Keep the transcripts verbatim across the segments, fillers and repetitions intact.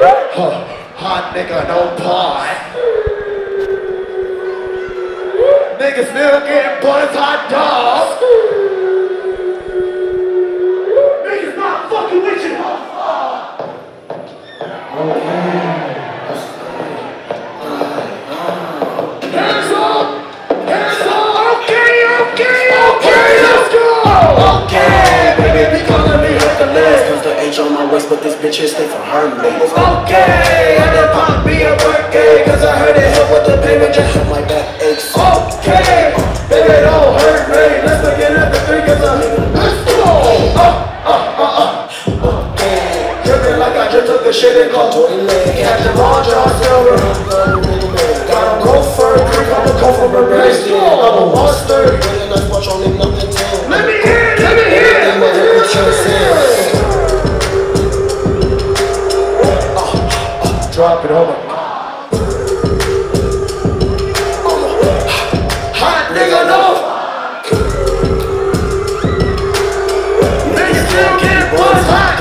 Huh, hot nigga, no pause. Niggas still getting buns, hot dogs. Niggas not fucking with you. Hands up! Hands up! Okay, okay, okay, let's go! Okay, baby, be calling me Hercules. Cause the H on my waist, but this bitch is stay for her legs. Okay, I done pop me a birthday, cause I heard it help with the payment just Just my back aches. okay, baby, don't hurt me. Let's begin at the three, cause I let's go! Uh, uh, uh, uh. Okay, dripping like I just took a shit and called toilet. Catch the wrong jaw, silver. Got a go for a drink, I'm a go for a race. I'm a monster. Let me hear, let me hear. Drop it over. Hot nigga, no. Niggas still get what's hot.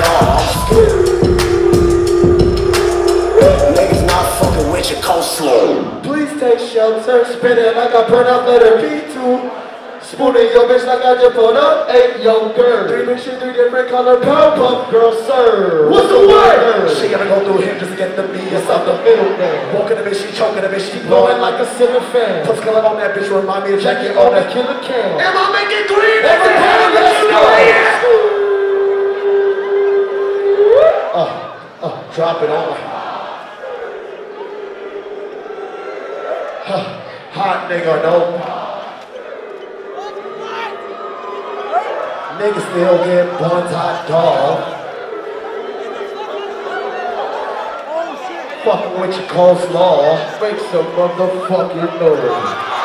Niggas not fucking with your coleslaw. Please take shelter, spin it like I burn out letter B two. Spooning your bitch like I just put up eight young girl. Three bitches, three different color Powerpuff Girl, sir. What's the word? She gotta go through him just to get the B. It's out the middle man. Walking the bitch, she choking the bitch, she blowing like a ceiling fan. Puts color on that bitch, remind me of Jackie on that killer can. Am I making green? Every time, let's go. Oh, oh, drop it on. Hot nigga, no. Niggas still get buns, hot dog. Fucking with your coleslaw. Make some motherfucking noise.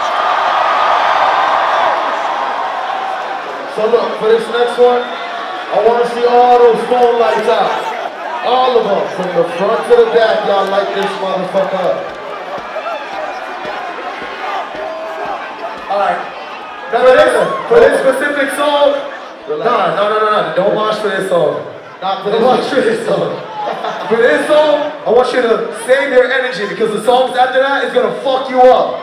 So look, for this next one, I want to see all those phone lights out. All of them, from the front to the back, y'all light this motherfucker up. Alright. Now for this, for this specific song, no, no, no, no, no, don't watch for this song. Not for this watch for this song. For this song, I want you to save your energy because the songs after that is gonna fuck you up.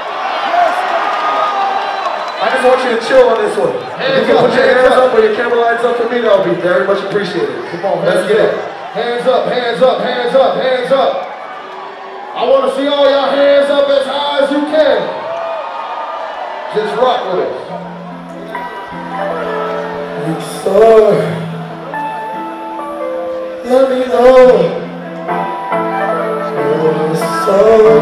I just want you to chill on this one. If you can put your hands up or your camera lights up for me, that would be very much appreciated. Come on, let's get it. Hands up, hands up, hands up, hands up. I want to see all your hands up as high as you can. Just rock with it. So, let me know. You're so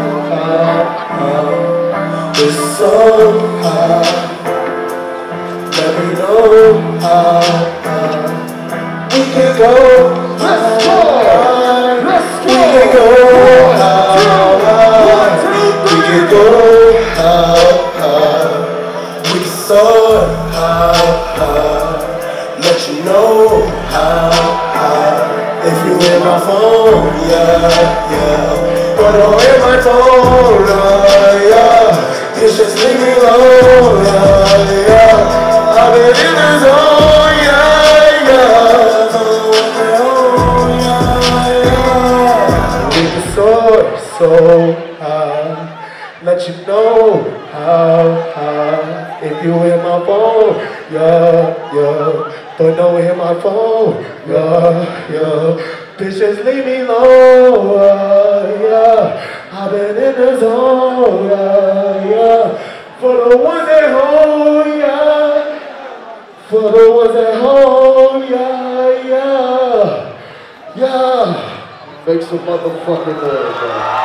high, it's so high. Let me know how high we can go. Let's go. Let's go. We can go how high. We can go how high. We can soar how high. Let you know how high. If you in my phone, yeah, yeah. But don't hit my phone, uh, yeah. It's just leave me alone, yeah, yeah. I've been in the zone, yeah, yeah. Oh, yeah, yeah. We can soar so high. Let you know how high. If you in my phone, yeah, yeah. But don't hit my phone, yeah, yeah. Bitch, just leave me alone, uh, yeah. I've been in the zone, yeah, yeah. For the ones at home, yeah. For the ones at home, yeah, yeah. Yeah. Make some motherfucking noise, man.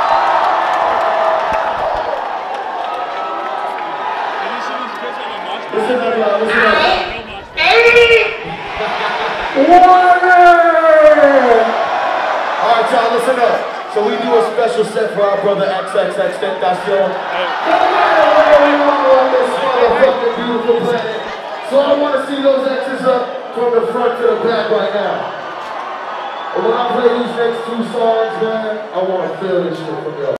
Listen up, y'all, listen up. Alright, y'all, listen up. So we do a special set for our brother X X X Tentacion. Beautiful planet. So I want to see those X's up from the front to the back right now. And when I play these next two songs, man, I want to feel this shit from y'all.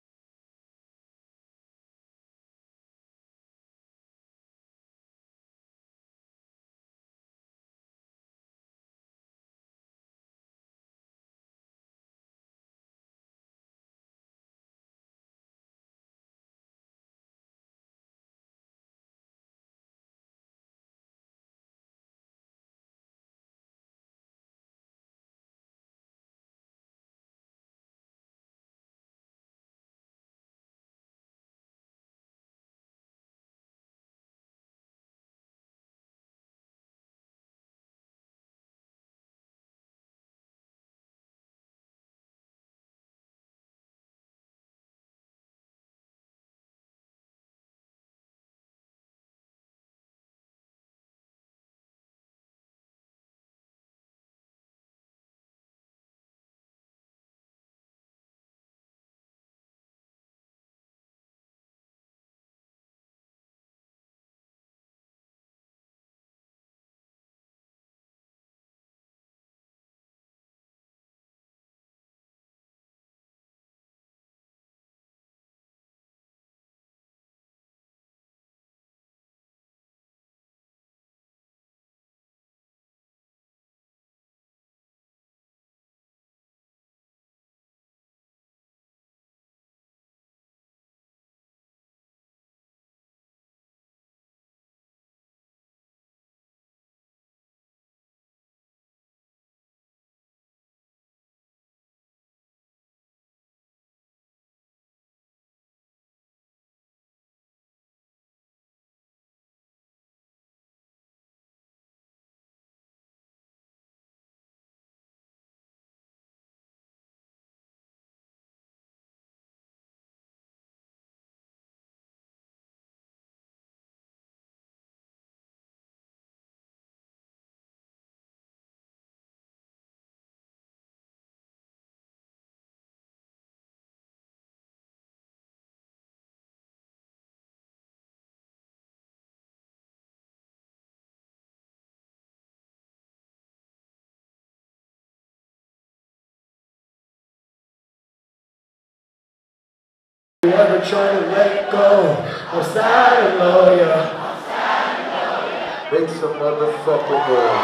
You ever try to let go? I'm sad and loyal. Make some motherfucking noise.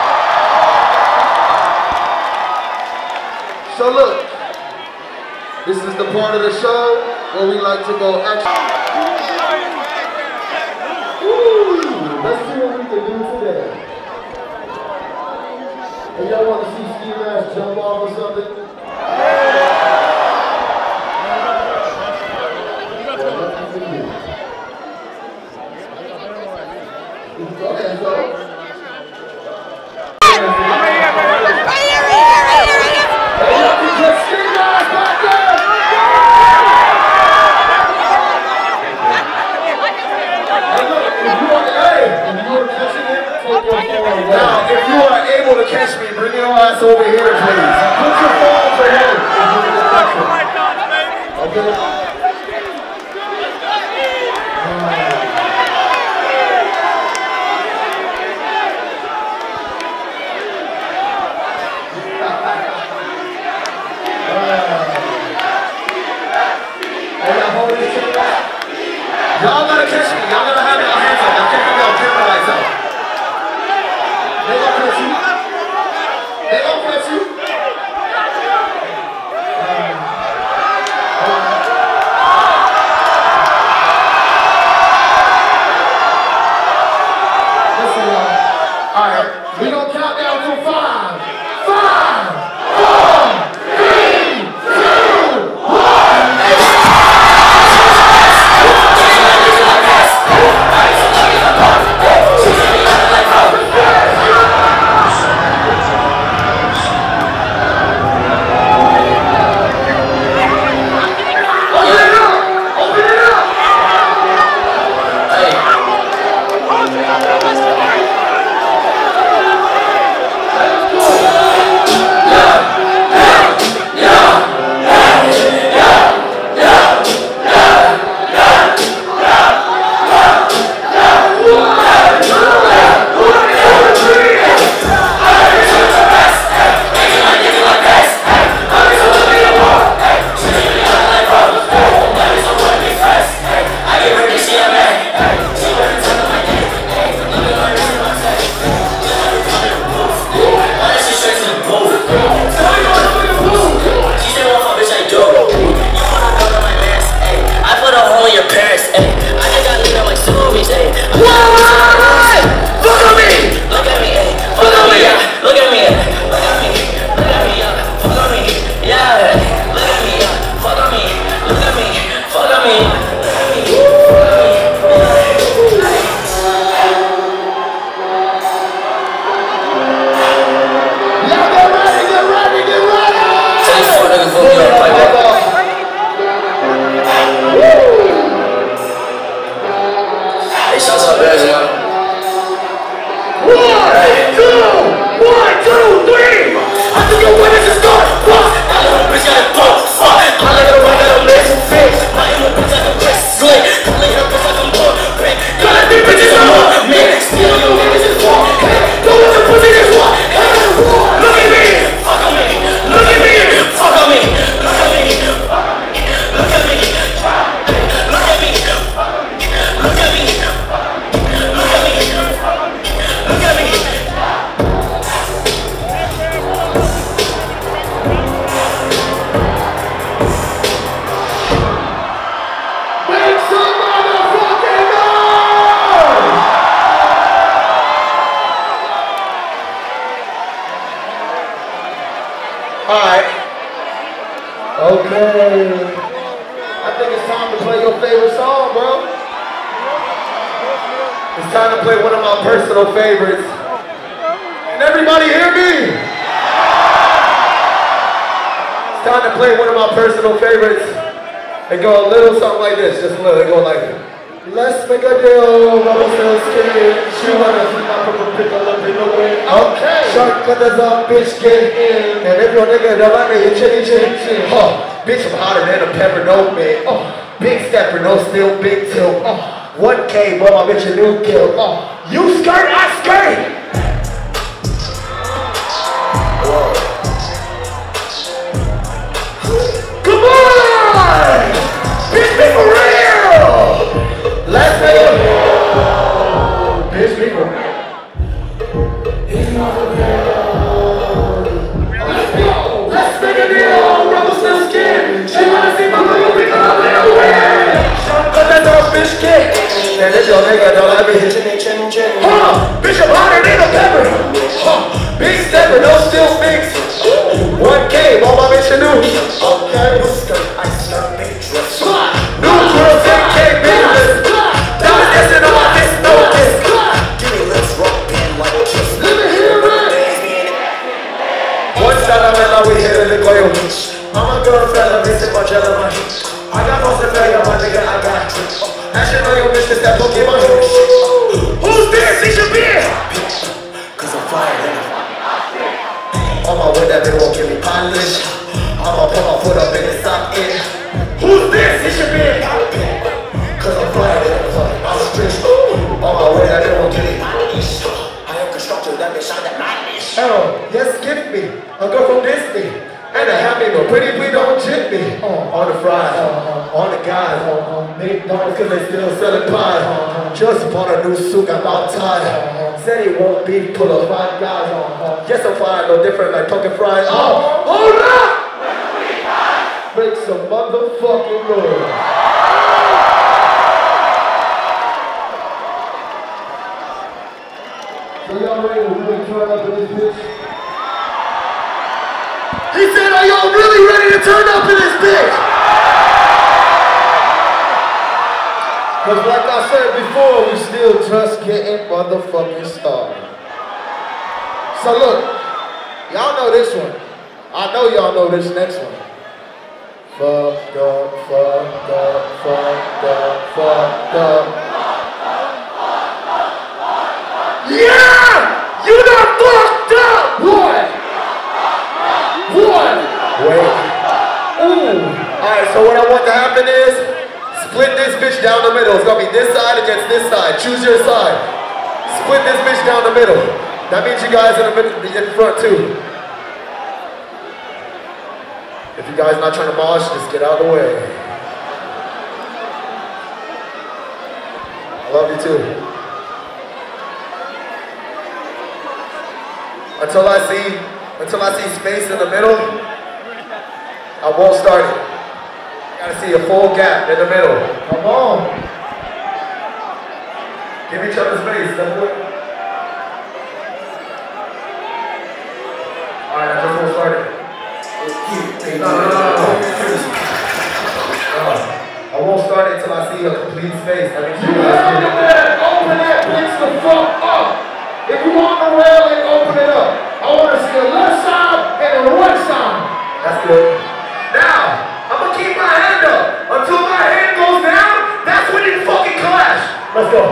So look, this is the part of the show where we like to go action. Woo! Let's see what we can do today. Hey, y'all want to see Steve Nash jump off or something? Okay, so. Now, if you are able to catch me, bring your ass over here, please. Put your phone for him. Okay? Y'all gotta catch me. Y'all gotta have your hands up. Y'all can't have your camera lights out. They gonna catch you. They gonna catch you. Listen, y'all. All right, we gonna count down to five. Five, four, three, two, one. Alright. Okay. I think it's time to play your favorite song, bro. It's time to play one of my personal favorites. Can everybody hear me? It's time to play one of my personal favorites. They go a little something like this, just a little. They go like, let's make a deal, mama so scared. She wanna see my purple pickle up in the wind. Okay. Shortcutters up, bitch, get in. And if your nigga don't like me, you chitty chitty chitty. Oh, bitch, I'm hotter than a pepper, no man. Oh, big stepper, no still big tilt. Oh, one K, but my bitch a new kill. Oh, you skirt, I skirt. Come on! Bitch, we hit it, look like a I'm a girl fella, missing my jello, my heat. I got most of the my nigga, I got you. Action on your bitch, that Pokemon shit. Who's this? He should be here. Cause I'm fire, on my way, that bitch won't give me polish. I'ma put my foot up in the socket. Who's this? He should be here. Cause I'm fire, I'm a street. On my way, that bitch won't give me polish. I am constructed, that bitch shot that madness. Oh, yes, get me. I'll go from Disney. And a happy but pretty please don't chip me. Uh, on the fries, uh, uh, on the guys, uh, uh, McDonald's cause they still selling pies. Uh, uh, just bought a new suit, got all tied. Uh, uh, said he won't be, pull up five guys. Uh, uh, yes, I'm fine, no different like pumpkin fries. Oh, hold up! Make some motherfucking noise. So y'all ready to really turn up in this bitch? He said, are y'all really ready to turn up in this bitch? Cause like I said before, we still just getting motherfucking started. So look, y'all know this one. I know y'all know this next one. Fucked up, fucked up, fucked up, fucked up. Yeah! You done fucked up! What? One. Wait. Ooh. Alright, so what I want to happen is split this bitch down the middle. It's gonna be this side against this side. Choose your side. Split this bitch down the middle. That means you guys in the middle, in front too. If you guys not trying to mosh, just get out of the way. I love you too. Until I see Until I see space in the middle, I won't start it. I gotta see a full gap in the middle. Come on. Give each other space. That's what. Alright, I just won't start it. No, no, no, no. no. I won't start it until I see a complete space. I mean, you guys open that, open that bitch the fuck up. If you want the railing, open it up. I want to see a left side and a right side. That's good. Now, I'm going to keep my hand up. Until my hand goes down, that's when you fucking clash. Let's go.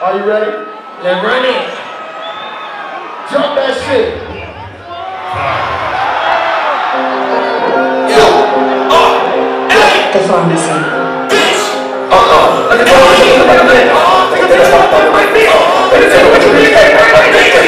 Are you ready? Let's run it. Jump that shit. Yo. Oh. Hey. That's all I'm missing. Bitch. Uh-oh. Look at that. Look at that. Oh, look at that. Look at my feet. Look at that. What you mean? Hey, right, right, right.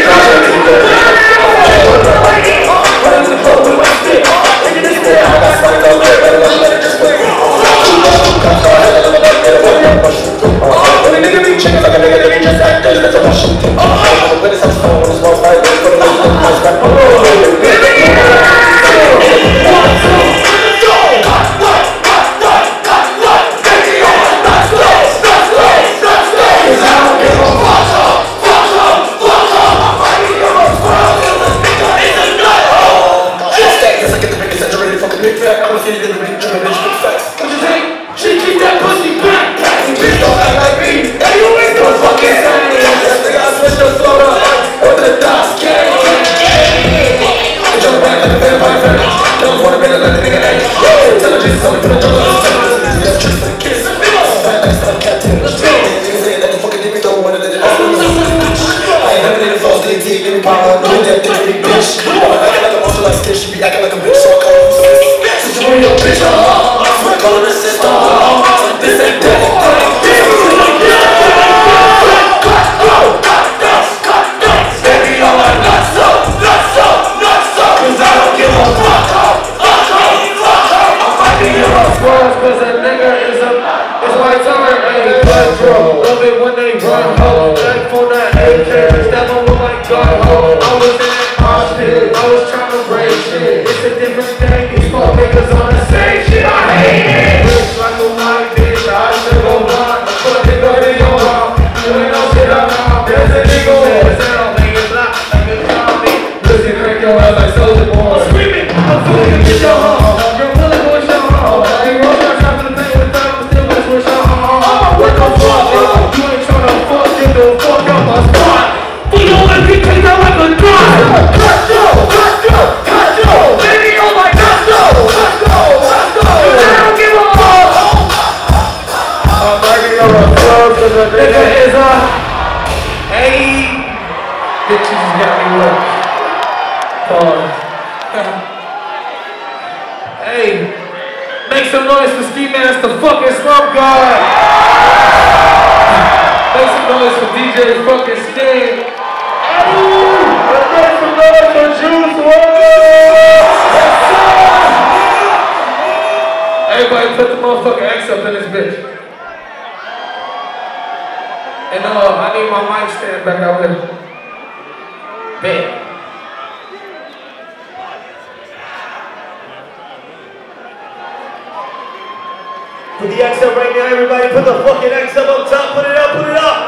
Hey, make some noise for Ski Mask, the fucking slump guard. Make some noise for D J fucking Sting. Make some noise for Juice world. Everybody put the motherfucking X up in this bitch. And uh, I need my mic stand back out there. Bet. Put the X up right now, everybody. Put the fucking X up up top. Put it up, put it up.